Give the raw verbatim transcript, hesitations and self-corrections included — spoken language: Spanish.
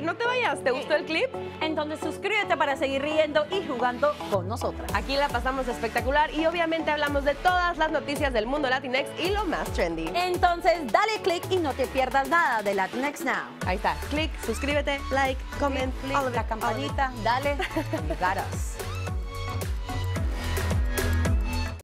no te vayas. ¿Te gustó el clip? Entonces suscríbete para seguir riendo y jugando con nosotras. Aquí la pasamos espectacular y obviamente hablamos de todas las noticias del mundo Latinx y lo más trendy. Entonces dale click y no te pierdas nada de Latinx Now. Ahí está, click, suscríbete, like, comment, Click, all of la it, all of it. campanita, dale, you got us.